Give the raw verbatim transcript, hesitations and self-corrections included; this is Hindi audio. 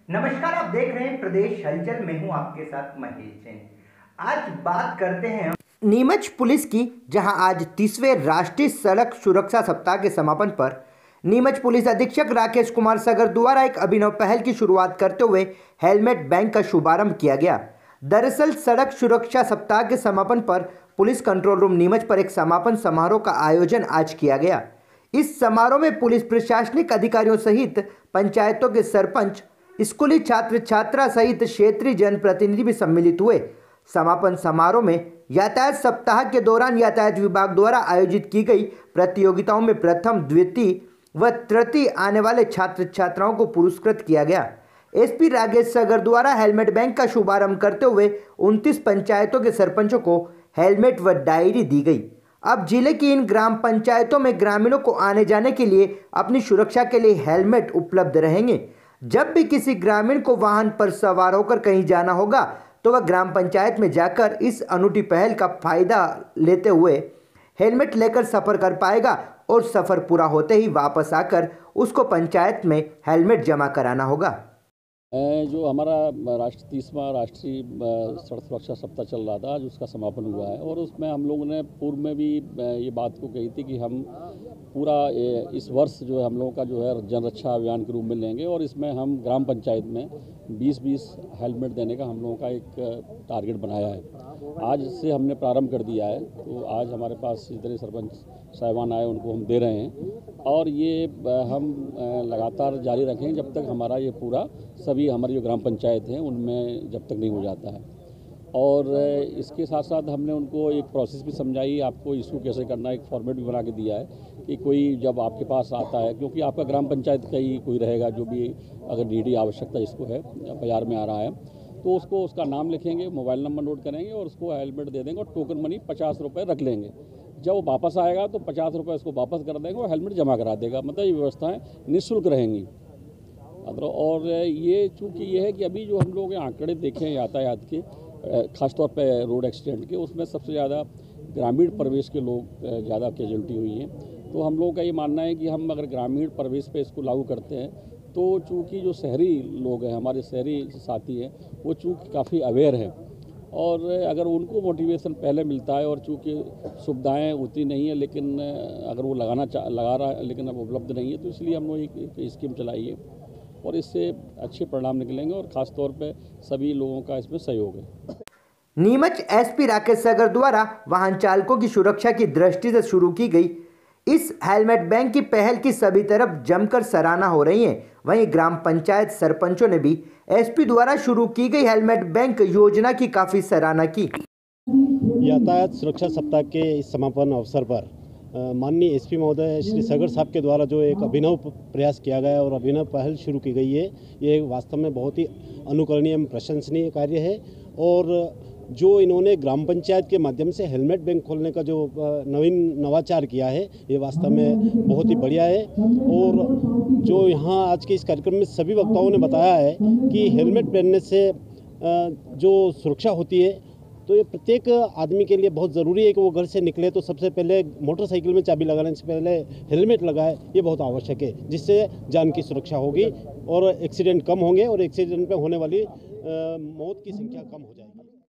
नमस्कार, आप देख रहे हैं प्रदेश हलचल। मैं हूं आपके साथ महेश जैन। आज बात करते हैं नीमच पुलिस की, जहां आज तीसवें राष्ट्रीय सड़क सुरक्षा सप्ताह के समापन पर नीमच पुलिस अधीक्षक राकेश कुमार सागर द्वारा एक अभिनव पहल की शुरुआत करते हुए हेलमेट बैंक का शुभारंभ किया गया। दरअसल सड़क सुरक्षा सप्ताह के समापन पर पुलिस कंट्रोल रूम नीमच पर एक समापन समारोह का आयोजन आज किया गया। इस समारोह में पुलिस प्रशासनिक अधिकारियों सहित पंचायतों के सरपंच, स्कूली छात्र छात्रा सहित क्षेत्रीय जनप्रतिनिधि भी सम्मिलित हुए। समापन समारोह में यातायात सप्ताह के दौरान यातायात विभाग द्वारा आयोजित की गई प्रतियोगिताओं में प्रथम, द्वितीय व तृतीय आने वाले छात्र छात्राओं को पुरस्कृत किया गया। एसपी राकेश सागर द्वारा हेलमेट बैंक का शुभारंभ करते हुए उनतीस पंचायतों के सरपंचों को हेलमेट व डायरी दी गई। अब जिले की इन ग्राम पंचायतों में ग्रामीणों को आने जाने के लिए अपनी सुरक्षा के लिए हेलमेट उपलब्ध रहेंगे। जब भी किसी ग्रामीण को वाहन पर सवार होकर कहीं जाना होगा तो वह ग्राम पंचायत में जाकर इस अनूठी पहल का फायदा लेते हुए हेलमेट लेकर सफ़र कर पाएगा और सफ़र पूरा होते ही वापस आकर उसको पंचायत में हेलमेट जमा कराना होगा। जो हमारा राष्ट्र तीसवां राष्ट्रीय सड़क सुरक्षा सप्ताह चल रहा था, आज उसका समापन हुआ है और उसमें हम लोगों ने पूर्व में भी ये बात को कही थी कि हम पूरा इस वर्ष जो है हम लोगों का जो है जन रक्षा अभियान के रूप में लेंगे और इसमें हम ग्राम पंचायत में बीस बीस हेलमेट देने का हम लोगों का एक टारगेट बनाया है। आज से हमने प्रारंभ कर दिया है, तो आज हमारे पास जितने सरपंच साहिबान आए उनको हम दे रहे हैं और ये हम लगातार जारी रखेंगे जब तक हमारा ये पूरा सभी हमारी जो ग्राम पंचायत हैं उनमें जब तक नहीं हो जाता है। और इसके साथ साथ हमने उनको एक प्रोसेस भी समझाई, आपको इशू कैसे करना है, एक फॉर्मेट भी बना के दिया है कि कोई जब आपके पास आता है, क्योंकि आपका ग्राम पंचायत का ही कोई रहेगा जो भी अगर नीडी आवश्यकता इसको है, बाजार में आ रहा है, तो उसको उसका नाम लिखेंगे, मोबाइल नंबर नोट करेंगे और उसको हेलमेट दे देंगे और टोकन मनी पचास रुपये रख लेंगे। जब वो वापस आएगा तो पचास रुपये उसको वापस कर देंगे और हेलमेट जमा करा देगा। मतलब ये व्यवस्थाएँ निःशुल्क रहेंगी। और ये चूँकि ये है कि अभी जो हम लोग आंकड़े देखें यातायात के, खासतौर पे रोड एक्सीडेंट के, उसमें सबसे ज़्यादा ग्रामीण परिवेश के लोग ज़्यादा कैजुअल्टी हुई हैं। तो हम लोगों का ये मानना है कि हम अगर ग्रामीण परिवेश पे इसको लागू करते हैं तो चूँकि जो शहरी लोग हैं, हमारे शहरी साथी हैं, वो चूँकि काफ़ी अवेयर हैं और अगर उनको मोटिवेशन पहले मिलता है और चूँकि सुविधाएँ उतनी नहीं है लेकिन अगर वो लगाना चा लगा रहा है लेकिन अब उपलब्ध नहीं है, तो इसलिए हम लोग एक, एक स्कीम चलाई है और इससे अच्छे परिणाम निकलेंगे और ख़ास तौर पे सभी लोगों का इसमें सहयोग है। नीमच एसपी राकेश सागर द्वारा वाहन चालकों की सुरक्षा की दृष्टि से शुरू की गई इस हेलमेट बैंक की पहल की सभी तरफ जमकर सराहना हो रही है। वहीं ग्राम पंचायत सरपंचों ने भी एसपी द्वारा शुरू की गई हेलमेट बैंक योजना की काफ़ी सराहना की। यातायात सुरक्षा सप्ताह के इस समापन अवसर पर माननीय एसपी महोदय श्री सागर साहब के द्वारा जो एक अभिनव प्रयास किया गया और अभिनव पहल शुरू की गई है, ये वास्तव में बहुत ही अनुकरणीय एवं प्रशंसनीय कार्य है। और जो इन्होंने ग्राम पंचायत के माध्यम से हेलमेट बैंक खोलने का जो नवीन नवाचार किया है, ये वास्तव में बहुत ही बढ़िया है। और जो यहाँ आज के इस कार्यक्रम में सभी वक्ताओं ने बताया है कि हेलमेट पहनने से जो सुरक्षा होती है, तो ये प्रत्येक आदमी के लिए बहुत ज़रूरी है कि वो घर से निकले तो सबसे पहले मोटरसाइकिल में चाबी लगाने से पहले हेलमेट लगाए। ये बहुत आवश्यक है, जिससे जान की सुरक्षा होगी और एक्सीडेंट कम होंगे और एक्सीडेंट में होने वाली मौत की संख्या कम हो जाएगी।